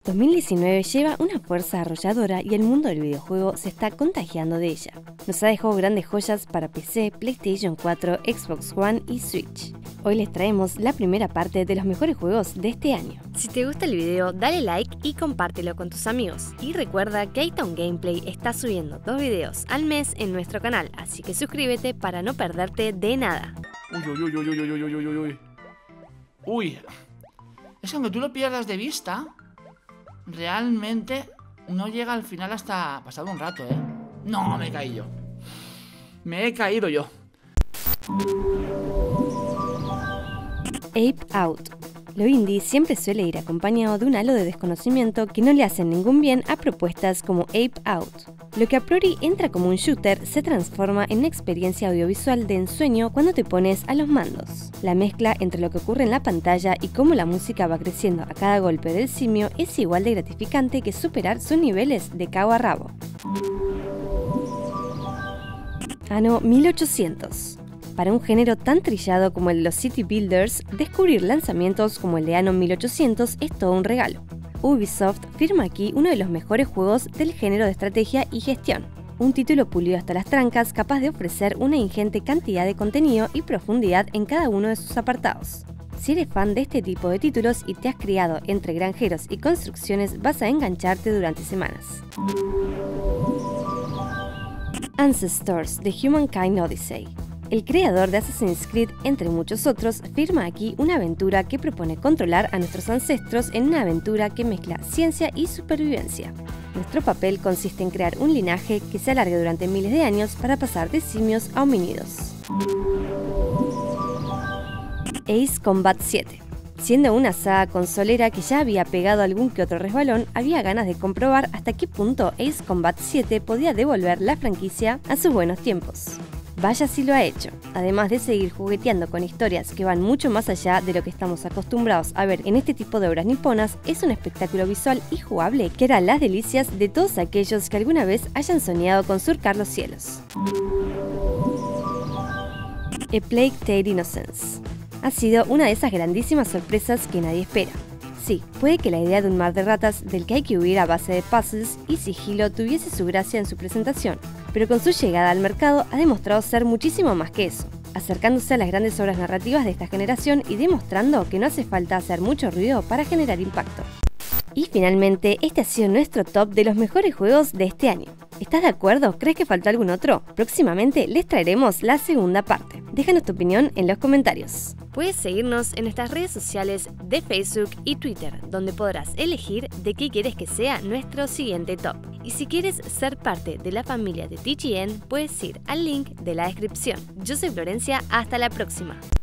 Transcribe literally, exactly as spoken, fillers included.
dos mil diecinueve lleva una fuerza arrolladora y el mundo del videojuego se está contagiando de ella. Nos ha dejado grandes joyas para P C, PlayStation cuatro, Xbox One y Switch. Hoy les traemos la primera parte de los mejores juegos de este año. Si te gusta el video, dale like y compártelo con tus amigos. Y recuerda que Itown Gameplay está subiendo dos videos al mes en nuestro canal, así que suscríbete para no perderte de nada. Uy, uy, uy, uy, uy, uy, uy, uy, uy. Uy, es que aunque tú lo pierdas de vista, realmente no llega al final hasta pasado un rato, ¿eh? No, me he caído. Me he caído yo. Ape Out. Lo indie siempre suele ir acompañado de un halo de desconocimiento que no le hacen ningún bien a propuestas como Ape Out. Lo que a priori entra como un shooter se transforma en una experiencia audiovisual de ensueño cuando te pones a los mandos. La mezcla entre lo que ocurre en la pantalla y cómo la música va creciendo a cada golpe del simio es igual de gratificante que superar sus niveles de cabo a rabo. Anno mil ochocientos. Para un género tan trillado como el de los City Builders, descubrir lanzamientos como el de Anno mil ochocientos es todo un regalo. Ubisoft firma aquí uno de los mejores juegos del género de estrategia y gestión. Un título pulido hasta las trancas capaz de ofrecer una ingente cantidad de contenido y profundidad en cada uno de sus apartados. Si eres fan de este tipo de títulos y te has criado entre granjeros y construcciones, vas a engancharte durante semanas. Ancestors: The Humankind Odyssey. El creador de Assassin's Creed, entre muchos otros, firma aquí una aventura que propone controlar a nuestros ancestros en una aventura que mezcla ciencia y supervivencia. Nuestro papel consiste en crear un linaje que se alargue durante miles de años para pasar de simios a homínidos. Ace Combat siete. Siendo una saga consolera que ya había pegado algún que otro resbalón, había ganas de comprobar hasta qué punto Ace Combat siete podía devolver la franquicia a sus buenos tiempos. Vaya si lo ha hecho, además de seguir jugueteando con historias que van mucho más allá de lo que estamos acostumbrados a ver en este tipo de obras niponas, es un espectáculo visual y jugable que hará las delicias de todos aquellos que alguna vez hayan soñado con surcar los cielos. A Plague Tale: Innocence. Ha sido una de esas grandísimas sorpresas que nadie espera. Sí, puede que la idea de un mar de ratas del que hay que huir a base de puzzles y sigilo tuviese su gracia en su presentación, pero con su llegada al mercado ha demostrado ser muchísimo más que eso, acercándose a las grandes obras narrativas de esta generación y demostrando que no hace falta hacer mucho ruido para generar impacto. Y finalmente, este ha sido nuestro top de los mejores juegos de este año. ¿Estás de acuerdo? ¿Crees que faltó algún otro? Próximamente les traeremos la segunda parte. Déjanos tu opinión en los comentarios. Puedes seguirnos en nuestras redes sociales de Facebook y Twitter, donde podrás elegir de qué quieres que sea nuestro siguiente top. Y si quieres ser parte de la familia de T G N, puedes ir al link de la descripción. Yo soy Florencia, hasta la próxima.